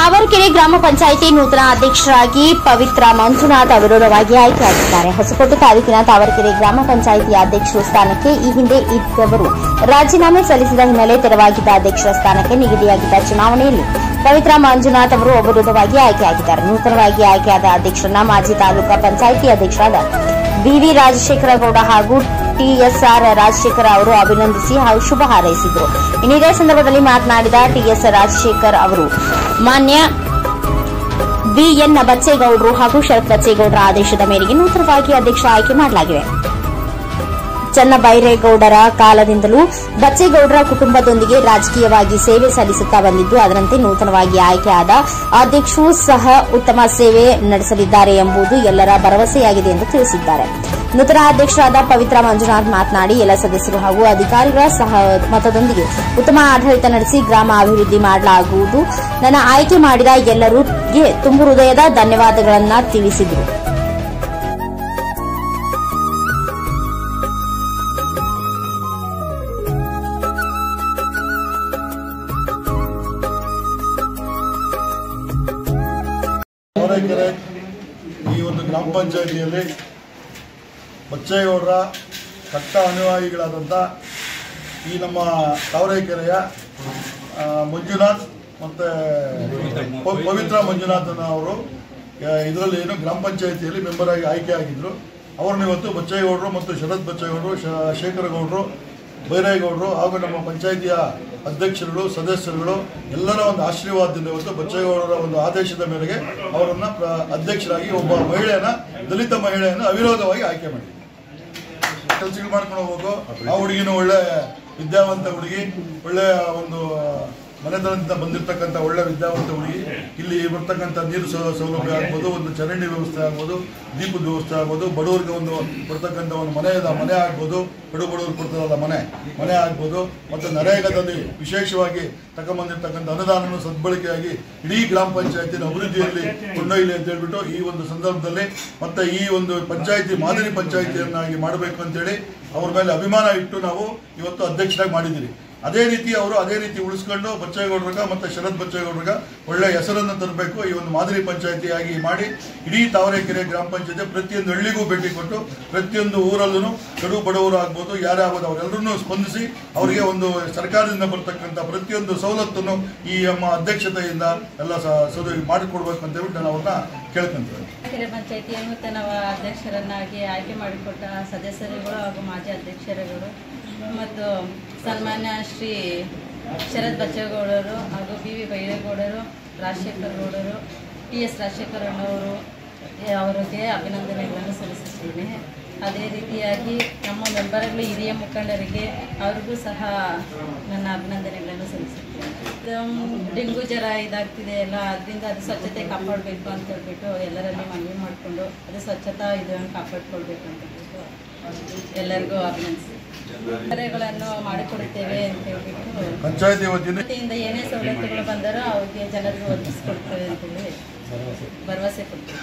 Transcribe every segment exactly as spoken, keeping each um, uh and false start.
ತಾವರೆಕೆರೆ ಗ್ರಾಮ ಪಂಚಾಯಿತಿ ನೂತನ ಅಧ್ಯಕ್ಷರಾಗಿ ಪವಿತ್ರ ಮಂಜುನಾಥ್ ಅವಿರೋಧವಾಗಿ ಆಯ್ಕೆಯಾಗಿದ್ದಾರೆ. ಹೊಸಕೋಟೆ ತಾಲೂಕಿನ ತಾವರೆಕೆರೆ ಗ್ರಾಮ ಪಂಚಾಯಿತಿಯ ಅಧ್ಯಕ್ಷರ ಸ್ಥಾನಕ್ಕೆ ಈ ಹಿಂದೆ ಇದ್ದವರು ರಾಜೀನಾಮೆ ಸಲ್ಲಿಸಿದ ಹಿನ್ನೆಲೆ ತೆರವಾಗಿದ್ದ ಅಧ್ಯಕ್ಷರ ಸ್ಥಾನಕ್ಕೆ ನಿಗದಿಯಾಗಿದ್ದ ಚುನಾವಣೆಯಲ್ಲಿ ಪವಿತ್ರ ಮಂಜುನಾಥ್ ಅವರು ಅವಿರೋಧವಾಗಿ ಆಯ್ಕೆಯಾಗಿದ್ದಾರೆ. ನೂತನವಾಗಿ ಆಯ್ಕೆಯಾದ ಅಧ್ಯಕ್ಷರನ್ನ ಮಾಜಿ ತಾಲೂಕಾ ಪಂಚಾಯಿತಿ ಅಧ್ಯಕ್ಷರಾದ ಬಿವಿ ರಾಜಶೇಖರ ಗೌಡ ಹಾಗೂ ಟಿಎಸ್ಆರ್ ರಾಜಶೇಖರ್ ಅವರು ಅಭಿನಂದಿಸಿ ಹಾಗೂ ಶುಭ ಹಾರೈಸಿದರು. ಇದೇ ಸಂದರ್ಭದಲ್ಲಿ ಮಾತನಾಡಿದ ಟಿಎಸ್ ರಾಜಶೇಖರ್ ಅವರು ಮಾನ್ಯ ಬಿಎನ್ ಬಚ್ಚೇಗೌಡರು ಹಾಗೂ ಶರತ್ ಬಚ್ಚೇಗೌಡರ ಆದೇಶದ ಮೇರೆಗೆ ನೂತನವಾಗಿ ಅಧ್ಯಕ್ಷ ಆಯ್ಕೆ ಮಾಡಲಾಗಿದೆ. ಚನ್ನಬೈರೇಗೌಡರ ಕಾಲದಿಂದಲೂ ಬಚ್ಚೇಗೌಡರ ಕುಟುಂಬದೊಂದಿಗೆ ರಾಜಕೀಯವಾಗಿ ಸೇವೆ ಸಲ್ಲಿಸುತ್ತಾ ಬಂದಿದ್ದು, ಅದರಂತೆ ನೂತನವಾಗಿ ಆಯ್ಕೆಯಾದ ಅಧ್ಯಕ್ಷರು ಸಹ ಉತ್ತಮ ಸೇವೆ ನಡೆಸಲಿದ್ದಾರೆ ಎಂಬುದು ಎಲ್ಲರ ಭರವಸೆಯಾಗಿದೆ ಎಂದು ತಿಳಿಸಿದ್ದಾರೆ. ನೂತನ ಅಧ್ಯಕ್ಷರಾದ ಪವಿತ್ರ ಮಂಜುನಾಥ್ ಮಾತನಾಡಿ, ಎಲ್ಲ ಸದಸ್ಯರು ಹಾಗೂ ಅಧಿಕಾರಿಗಳ ಸಹಮತದೊಂದಿಗೆ ಉತ್ತಮ ಆಡಳಿತ ನಡೆಸಿ ಗ್ರಾಮ ಅಭಿವೃದ್ಧಿ ಮಾಡಲಾಗುವುದು. ನನ್ನ ಆಯ್ಕೆ ಮಾಡಿದ ಎಲ್ಲರಿಗೆ ತುಂಬು ಹೃದಯದ ಧನ್ಯವಾದಗಳನ್ನು ತಿಳಿಸಿದರು. ಈ ಒಂದು ಗ್ರಾಮ ಪಂಚಾಯಿತಿಯಲ್ಲಿ ಬಚ್ಚೇಗೌಡರ ಕಟ್ಟ ಅನುಯಾಯಿಗಳಾದಂಥ ಈ ನಮ್ಮ ತಾವರೆಕೆರೆಯ ಮಂಜುನಾಥ್ ಮತ್ತು ಪವಿತ್ರ ಮಂಜುನಾಥನ ಅವರು ಇದರಲ್ಲಿ ಏನು ಗ್ರಾಮ ಪಂಚಾಯಿತಿಯಲ್ಲಿ ಮೆಂಬರ್ ಆಗಿ ಆಯ್ಕೆ ಆಗಿದ್ದರು. ಅವ್ರನ್ನ ಇವತ್ತು ಬಚ್ಚೇಗೌಡರು ಮತ್ತು ಶರತ್ ಬಚ್ಚೇಗೌಡರು, ಶೇಖರಗೌಡರು, ಬೈರೇಗೌಡರು ಹಾಗೂ ನಮ್ಮ ಪಂಚಾಯಿತಿಯ ಅಧ್ಯಕ್ಷರುಗಳು, ಸದಸ್ಯರುಗಳು ಎಲ್ಲರ ಒಂದು ಆಶೀರ್ವಾದದಿಂದ ಇವತ್ತು ಬಚ್ಚೇಗೌಡರ ಒಂದು ಆದೇಶದ ಮೇರೆಗೆ ಅವರನ್ನು ಅಧ್ಯಕ್ಷರಾಗಿ ಒಬ್ಬ ಮಹಿಳೆಯನ್ನ, ದಲಿತ ಮಹಿಳೆಯನ್ನು ಅವಿರೋಧವಾಗಿ ಆಯ್ಕೆ ಮಾಡಿದ್ರು. ಕೆಲಸಗಳು ಮಾಡ್ಕೊಂಡು ಹೋಗ್ಬೇಕು. ಆ ಹುಡುಗಿನೂ ಒಳ್ಳೆ ವಿದ್ಯಾವಂತ ಹುಡುಗಿ, ಒಳ್ಳೆಯ ಒಂದು ಮನೆತನದಿಂದ ಬಂದಿರತಕ್ಕಂಥ ಒಳ್ಳೆ ವಿದ್ಯಾವಂತ ಹುಡುಗಿ. ಇಲ್ಲಿ ಬರ್ತಕ್ಕಂಥ ನೀರು ಸೌಲಭ್ಯ ಆಗ್ಬೋದು, ಒಂದು ಚರಂಡಿ ವ್ಯವಸ್ಥೆ ಆಗ್ಬೋದು, ದೀಪದ ವ್ಯವಸ್ಥೆ ಆಗ್ಬೋದು, ಬಡವರಿಗೆ ಒಂದು ಬರ್ತಕ್ಕಂಥ ಒಂದು ಮನೆ ಮನೆ ಆಗ್ಬೋದು, ಬಡ ಬಡವರು ಕೊಡ್ತಾರಲ್ಲ ಮನೆ ಮನೆ ಆಗ್ಬೋದು, ಮತ್ತು ನರೇಗಾದಲ್ಲಿ ವಿಶೇಷವಾಗಿ ತಗೊಂಬಂದಿರ್ತಕ್ಕಂಥ ಅನುದಾನವನ್ನು ಸದ್ಬಳಕೆಯಾಗಿ ಇಡೀ ಗ್ರಾಮ ಪಂಚಾಯತಿನ ಅಭಿವೃದ್ಧಿಯಲ್ಲಿ ಕೊಂಡೊಯ್ಯಲಿ ಅಂತ ಹೇಳ್ಬಿಟ್ಟು ಈ ಒಂದು ಸಂದರ್ಭದಲ್ಲಿ ಮತ್ತೆ ಈ ಒಂದು ಪಂಚಾಯತಿ ಮಾದರಿ ಪಂಚಾಯತಿಯನ್ನಾಗಿ ಮಾಡಬೇಕು ಅಂತೇಳಿ ಅವ್ರ ಮೇಲೆ ಅಭಿಮಾನ ಇಟ್ಟು ನಾವು ಇವತ್ತು ಅಧ್ಯಕ್ಷರಾಗಿ ಮಾಡಿದ್ದೀರಿ. ಅದೇ ರೀತಿ ಅವರು ಅದೇ ರೀತಿ ಉಳಿಸ್ಕೊಂಡು ಬಚ್ಚೇಗೌಡರಿಗೆ ಮತ್ತು ಶರತ್ ಬಚ್ಚೇಗೌಡರಿಗೆ ಒಳ್ಳೆಯ ಹೆಸರನ್ನು ತರಬೇಕು. ಈ ಒಂದು ಮಾದರಿ ಪಂಚಾಯತಿಯಾಗಿ ಮಾಡಿ ಇಡೀ ತಾವರೆಕೆರೆ ಗ್ರಾಮ ಪಂಚಾಯತಿ ಪ್ರತಿಯೊಂದು ಹಳ್ಳಿಗೂ ಭೇಟಿ ಕೊಟ್ಟು ಪ್ರತಿಯೊಂದು ಊರಲ್ಲೂ ಕಡು ಬಡವರು ಆಗ್ಬೋದು, ಯಾರೇ ಆಗ್ಬೋದು ಅವರೆಲ್ಲರನ್ನೂ ಸ್ಪಂದಿಸಿ ಅವರಿಗೆ ಒಂದು ಸರ್ಕಾರದಿಂದ ಬರ್ತಕ್ಕಂಥ ಪ್ರತಿಯೊಂದು ಸವಲತ್ತನ್ನು ಈ ನಮ್ಮ ಅಧ್ಯಕ್ಷತೆಯಿಂದ ಎಲ್ಲ ಸೌಲಭ್ಯ ಮಾಡಿಕೊಡ್ಬೇಕು ಅಂತ ಹೇಳ್ಬಿಟ್ಟು ನಾನು ಅವ್ರನ್ನ ಕೇಳ್ಕೊಂತೇವೆ. ಕೆರೆ ಪಂಚಾಯತಿಯ ನೂತನ ಅಧ್ಯಕ್ಷರನ್ನಾಗಿ ಆಯ್ಕೆ ಮಾಡಿಕೊಟ್ಟ ಸದಸ್ಯರುಗಳು ಹಾಗೂ ಮಾಜಿ ಅಧ್ಯಕ್ಷರುಗಳು ಮತ್ತು ಸನ್ಮಾನ್ಯ ಶ್ರೀ ಶರತ್ ಬಚ್ಚೇಗೌಡರು ಹಾಗೂ ಬಿ ವಿ ಬೈರೇಗೌಡರು, ರಾಜಶೇಖರ್ ಗೌಡರು, ಟಿ ಎಸ್ ರಾಜಶೇಖರ್ ಅಣ್ಣವರು ಅವರಿಗೆ ಅಭಿನಂದನೆಗಳನ್ನು ಸಲ್ಲಿಸುತ್ತೇನೆ. ಅದೇ ರೀತಿಯಾಗಿ ನಮ್ಮ ಮೆಂಬರ್ಗಳು ಹಿರಿಯ ಮುಖಂಡರಿಗೆ ಅವ್ರಿಗೂ ಸಹ ನನ್ನ ಅಭಿನಂದನೆಗಳನ್ನು ಸಲ್ಲಿಸುತ್ತೇನೆ. ಡೆಂಗು ಜ್ವರ ಇದಾಗ್ತಿದೆ ಎಲ್ಲ, ಅದರಿಂದ ಅದು ಸ್ವಚ್ಛತೆ ಕಾಪಾಡಬೇಕು ಅಂತ ಹೇಳ್ಬಿಟ್ಟು ಎಲ್ಲರಲ್ಲಿ ಮನವಿ ಮಾಡಿಕೊಂಡು ಅದು ಸ್ವಚ್ಛತಾ ಇದನ್ನು ಕಾಪಾಡಿಕೊಳ್ಬೇಕು ಅಂತ ಹೇಳ್ಬಿಟ್ಟು ಎಲ್ಲರಿಗೂ ಅಭಿನಂದಿಸಿ ಕಾರ್ಯಗಳನ್ನು ಮಾಡಿಕೊಡುತ್ತೇವೆ ಅಂತ ಹೇಳ್ಬಿಟ್ಟು ಪಂಚಾಯತಿ ವತಿಯಿಂದ ಏನೇ ಸವಲತ್ತುಗಳು ಬಂದರೂ ಅವ್ರಿಗೆ ಜನರಿಗೆ ಒದಗಿಸ್ಕೊಡ್ತೇವೆ ಅಂತೇಳಿ ಭರವಸೆ ಕೊಡ್ತೇವೆ.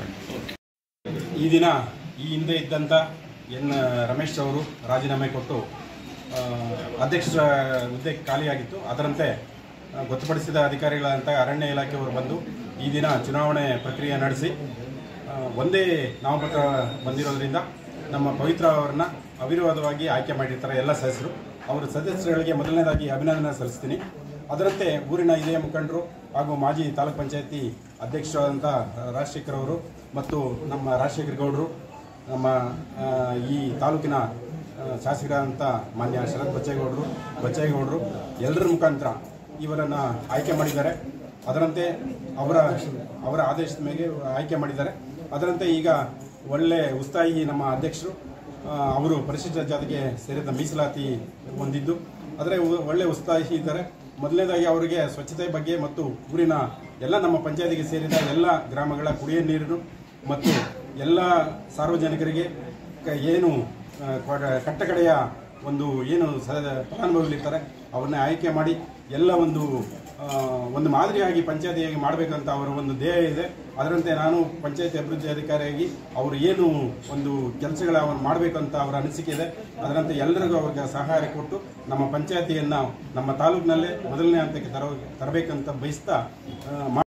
ಈ ದಿನ ಈ ಹಿಂದೆ ಇದ್ದಂಥ ಎನ್ ರಮೇಶ್ ಅವರು ರಾಜೀನಾಮೆ ಕೊಟ್ಟು ಅಧ್ಯಕ್ಷರ ಹುದ್ದೆ ಖಾಲಿಯಾಗಿತ್ತು. ಅದರಂತೆ ಗೊತ್ತುಪಡಿಸಿದ ಅಧಿಕಾರಿಗಳಂತ ಅರಣ್ಯ ಇಲಾಖೆಯವರು ಬಂದು ಈ ದಿನ ಚುನಾವಣೆ ಪ್ರಕ್ರಿಯೆ ನಡೆಸಿ ಒಂದೇ ನಾಮಪತ್ರ ಬಂದಿರೋದ್ರಿಂದ ನಮ್ಮ ಪವಿತ್ರ ಅವರನ್ನ ಅವಿರೋಧವಾಗಿ ಆಯ್ಕೆ ಮಾಡಿರ್ತಾರೆ ಎಲ್ಲ ಸದಸ್ಯರು. ಅವರ ಸದಸ್ಯರುಗಳಿಗೆ ಮೊದಲನೇದಾಗಿ ಅಭಿನಂದನೆ ಸಲ್ಲಿಸ್ತೀನಿ. ಅದರಂತೆ ಊರಿನ ಹಿರಿಯ ಮುಖಂಡರು ಹಾಗೂ ಮಾಜಿ ತಾಲೂಕ್ ಪಂಚಾಯತಿ ಅಧ್ಯಕ್ಷರಾದಂಥ ರಾಜಶೇಖರ್ ಅವರು ಮತ್ತು ನಮ್ಮ ರಾಜಶೇಖರ್ ಗೌಡರು, ನಮ್ಮ ಈ ತಾಲೂಕಿನ ಶಾಸಕರಾದಂಥ ಮಾನ್ಯ ಶರತ್ ಬಚ್ಚೇಗೌಡರು ಬಚ್ಚೇಗೌಡರು ಎಲ್ಲರ ಮುಖಾಂತರ ಇವರನ್ನು ಆಯ್ಕೆ ಮಾಡಿದ್ದಾರೆ. ಅದರಂತೆ ಅವರ ಅವರ ಆದೇಶದ ಮೇಲೆ ಆಯ್ಕೆ ಮಾಡಿದ್ದಾರೆ. ಅದರಂತೆ ಈಗ ಒಳ್ಳೆ ಉತ್ಸಾಹಿ ನಮ್ಮ ಅಧ್ಯಕ್ಷರು, ಅವರು ಪರಿಶಿಷ್ಟ ಜಾತಿಗೆ ಸೇರಿದ ಮೀಸಲಾತಿ ಹೊಂದಿದ್ದು ಆದರೆ ಒಳ್ಳೆ ಉತ್ಸಾಹಿ ಇದ್ದಾರೆ. ಮೊದಲನೇದಾಗಿ ಅವರಿಗೆ ಸ್ವಚ್ಛತೆ ಬಗ್ಗೆ ಮತ್ತು ಊರಿನ ಎಲ್ಲ ನಮ್ಮ ಪಂಚಾಯತಿಗೆ ಸೇರಿದ ಎಲ್ಲ ಗ್ರಾಮಗಳ ಕುಡಿಯುವ ನೀರು ಮತ್ತು ಎಲ್ಲ ಸಾರ್ವಜನಿಕರಿಗೆ ಏನು ಕಟ್ಟಕಡೆಯ ಒಂದು ಏನು ಫಲಾನುಭವಿಗಳಿರ್ತಾರೆ ಅವ್ರನ್ನ ಆಯ್ಕೆ ಮಾಡಿ ಎಲ್ಲ ಒಂದು ಒಂದು ಮಾದರಿಯಾಗಿ ಪಂಚಾಯತಿಯಾಗಿ ಮಾಡಬೇಕಂತ ಅವರ ಒಂದು ಧ್ಯೇಯ ಇದೆ. ಅದರಂತೆ ನಾನು ಪಂಚಾಯತಿ ಅಭಿವೃದ್ಧಿ ಅಧಿಕಾರಿಯಾಗಿ ಅವರು ಏನು ಒಂದು ಕೆಲಸಗಳ ಮಾಡಬೇಕಂತ ಅವರ ಅನಿಸಿಕೆ ಇದೆ. ಅದರಂತೆ ಎಲ್ಲರಿಗೂ ಅವ್ರಿಗೆ ಸಹಾಯ ಕೊಟ್ಟು ನಮ್ಮ ಪಂಚಾಯತಿಯನ್ನು ನಮ್ಮ ತಾಲೂಕಿನಲ್ಲೇ ಮೊದಲನೇ ಹಂತಕ್ಕೆ ತರ ತರಬೇಕಂತ ಬಯಸ್ತಾ